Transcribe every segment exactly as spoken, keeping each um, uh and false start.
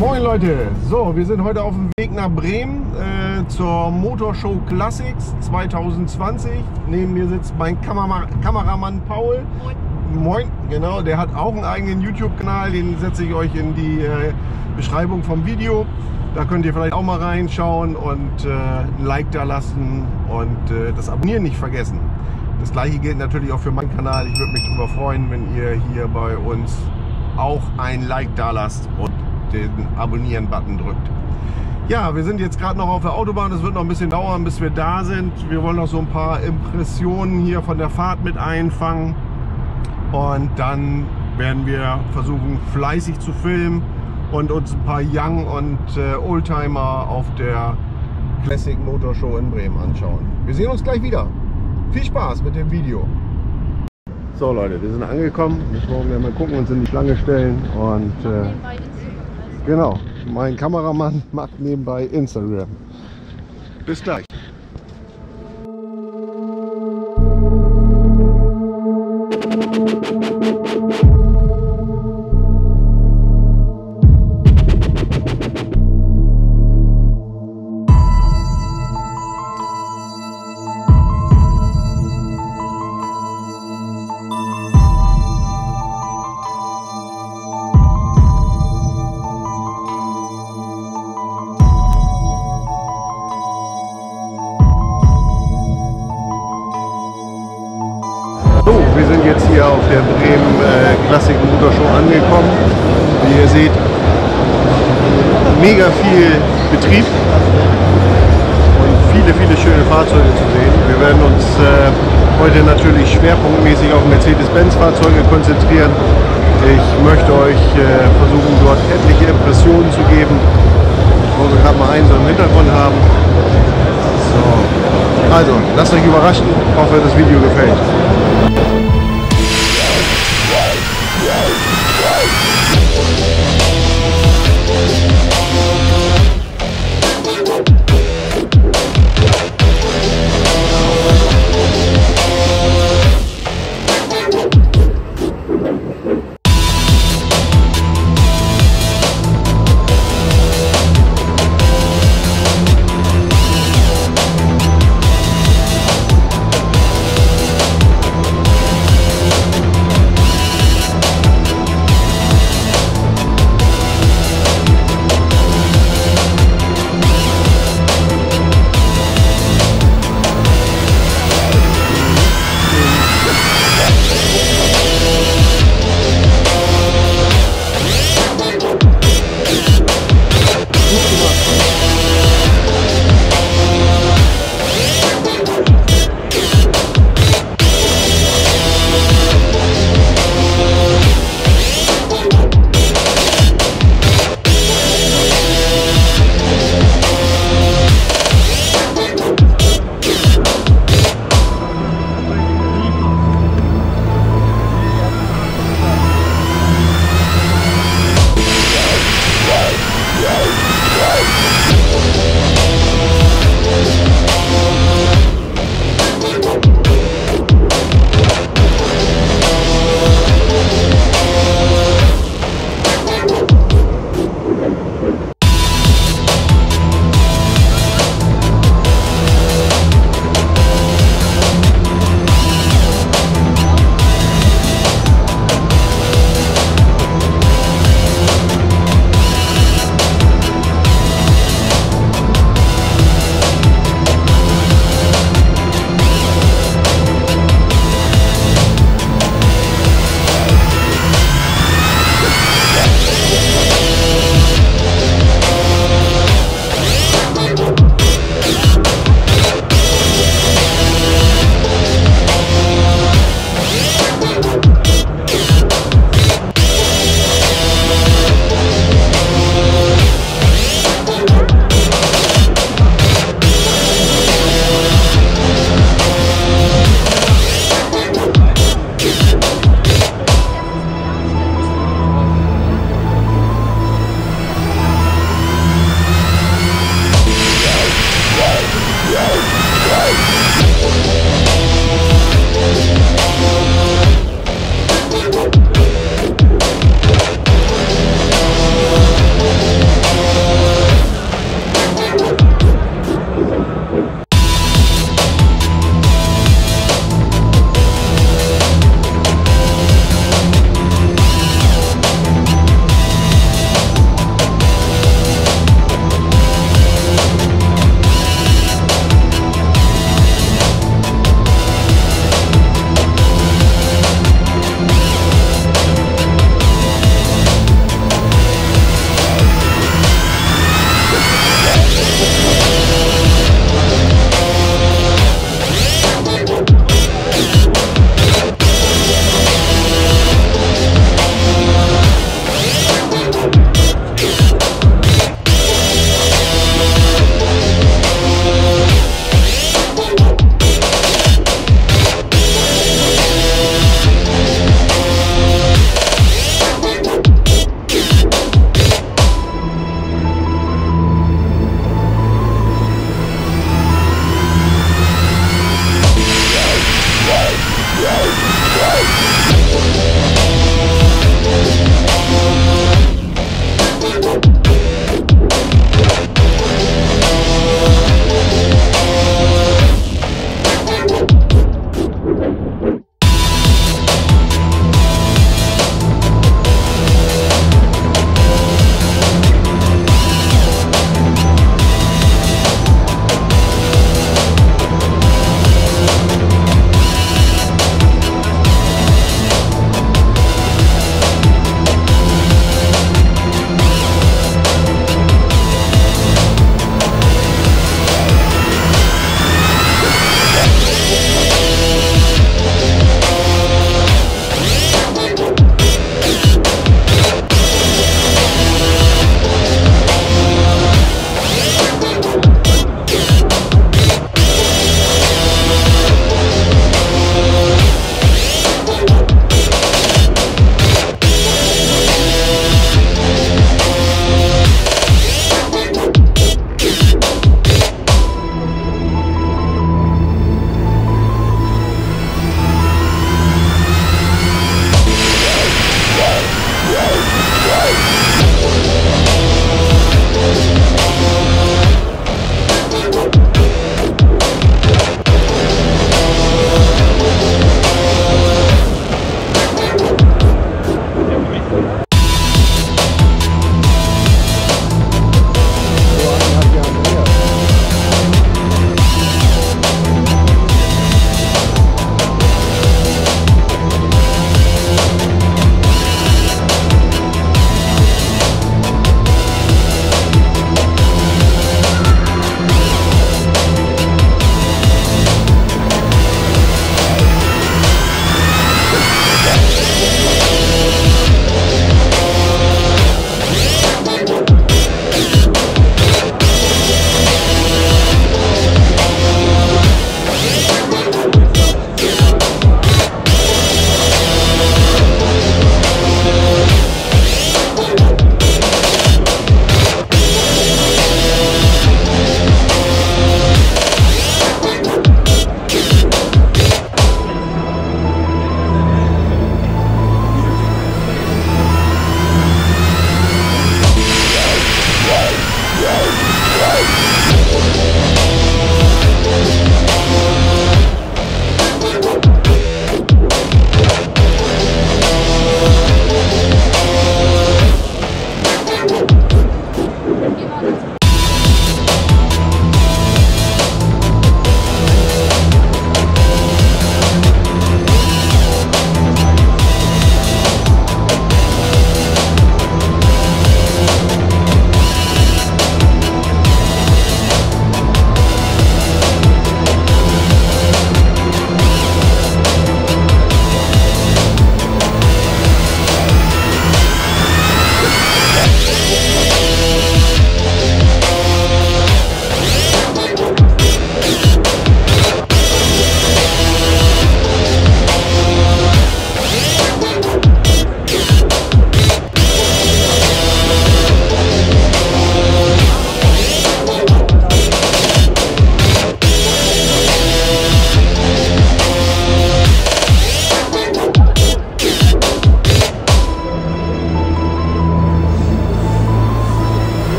Moin Leute, so wir sind heute auf dem Weg nach Bremen äh, zur Motorshow Classics zwanzig zwanzig. Neben mir sitzt mein Kamera Kameramann Paul. Moin. Moin, genau, der hat auch einen eigenen YouTube-Kanal, den setze ich euch in die äh, Beschreibung vom Video. Da könnt ihr vielleicht auch mal reinschauen und äh, ein Like da lassen und äh, das Abonnieren nicht vergessen. Das gleiche gilt natürlich auch für meinen Kanal. Ich würde mich darüber freuen, wenn ihr hier bei uns auch ein Like da lasst und den Abonnieren-Button drückt. Ja, wir sind jetzt gerade noch auf der Autobahn. Es wird noch ein bisschen dauern, bis wir da sind. Wir wollen noch so ein paar Impressionen hier von der Fahrt mit einfangen. Und dann werden wir versuchen, fleißig zu filmen und uns ein paar Young und äh, Oldtimer auf der Classic Motor Show in Bremen anschauen. Wir sehen uns gleich wieder. Viel Spaß mit dem Video. So Leute, wir sind angekommen. Müssen wir mal gucken, uns in die Schlange stellen und äh, genau, mein Kameramann macht nebenbei Instagram. Bis gleich. So, wir sind jetzt hier auf der Bremen äh, Classic Motor Show angekommen. Wie ihr seht, mega viel Betrieb und viele, viele schöne Fahrzeuge zu sehen. Wir werden uns äh, heute natürlich schwerpunktmäßig auf Mercedes-Benz-Fahrzeuge konzentrieren. Ich möchte euch äh, versuchen, dort etliche Impressionen zu geben, wo wir gerade mal einen so im Hintergrund haben. So. Also, lasst euch überraschen, ich hoffe, das Video gefällt.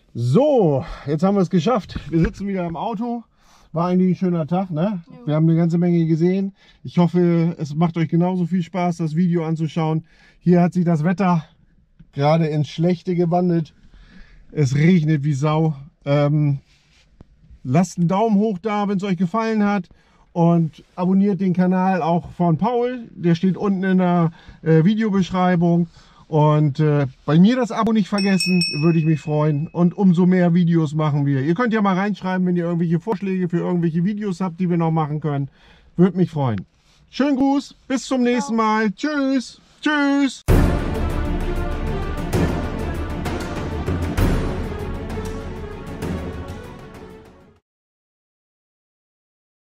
So, jetzt haben wir es geschafft. Wir sitzen wieder im Auto. War eigentlich ein schöner Tag, ne? Ja. Wir haben eine ganze Menge gesehen. Ich hoffe, es macht euch genauso viel Spaß, das Video anzuschauen. Hier hat sich das Wetter gerade ins Schlechte gewandelt. Es regnet wie Sau. Ähm, lasst einen Daumen hoch da, wenn es euch gefallen hat. Und abonniert den Kanal auch von Paul. Der steht unten in der äh, Videobeschreibung. Und äh, bei mir das Abo nicht vergessen, würde ich mich freuen. Und umso mehr Videos machen wir. Ihr könnt ja mal reinschreiben, wenn ihr irgendwelche Vorschläge für irgendwelche Videos habt, die wir noch machen können. Würde mich freuen. Schönen Gruß, bis zum nächsten Mal. Tschüss. Tschüss.